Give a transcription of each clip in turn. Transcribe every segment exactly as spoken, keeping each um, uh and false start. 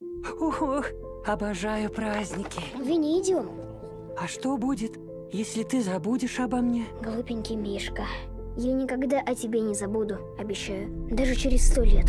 Ух, обожаю праздники. Винни, идем. А что будет, если ты забудешь обо мне? Глупенький Мишка. Я никогда о тебе не забуду, обещаю. Даже через сто лет.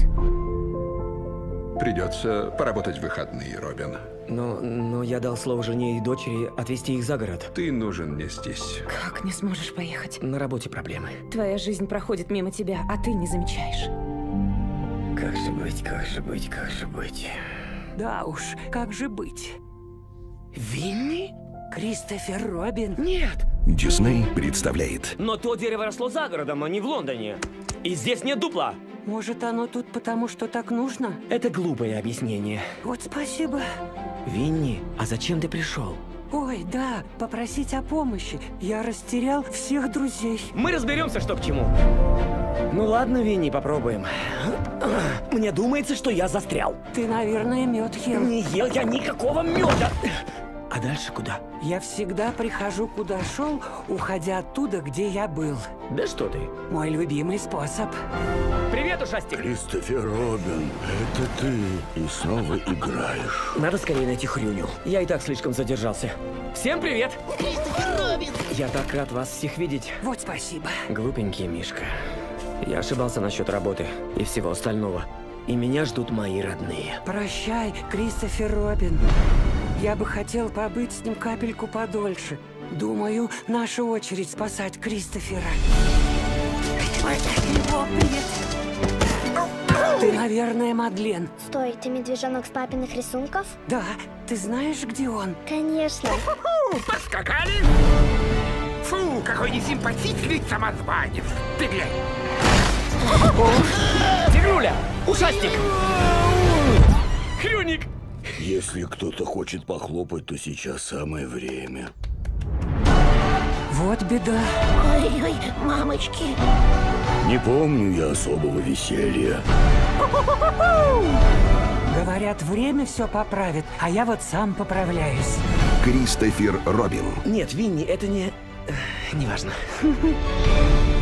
Придется поработать в выходные, Робин. Но, но я дал слово жене и дочери отвезти их за город. Ты нужен мне здесь. Как не сможешь поехать? На работе проблемы. Твоя жизнь проходит мимо тебя, а ты не замечаешь. Как же быть, как же быть, как же быть? Да уж, как же быть? Винни? Кристофер Робин? Нет! Дисней представляет. Но то дерево росло за городом, а не в Лондоне. И здесь нет дупла. Может, оно тут потому, что так нужно? Это глупое объяснение. Вот спасибо. Винни, а зачем ты пришел? Ой, да, попросить о помощи. Я растерял всех друзей. Мы разберемся, что к чему. Ну ладно, Винни, попробуем. Мне думается, что я застрял. Ты, наверное, мед ел. Не ел я никакого меда. А дальше куда? Я всегда прихожу, куда шел, уходя оттуда, где я был. Да что ты? Мой любимый способ. Привет, ушастик. Кристофер Робин, это ты и снова играешь. Надо скорее найти Хрюню. Я и так слишком задержался. Всем привет! Кристофер Робин! Я так рад вас всех видеть. Вот спасибо. Глупенький Мишка. Я ошибался насчет работы и всего остального. И меня ждут мои родные. Прощай, Кристофер Робин. Я бы хотел побыть с ним капельку подольше. Думаю, наша очередь спасать Кристофера. О, привет. Ты, наверное, Мадлен. Стой, ты медвежонок с папиных рисунков? Да, ты знаешь, где он? Конечно. Поскакали? Фу, какой несимпатичный самозванец. Ты глянь. Тигруля! Ушастик! Хрюник! Если кто-то хочет похлопать, то сейчас самое время. Вот беда. Ой-ой, мамочки. Не помню я особого веселья. Говорят, время все поправит, а я вот сам поправляюсь. Кристофер Робин. Нет, Винни, это не... Неважно.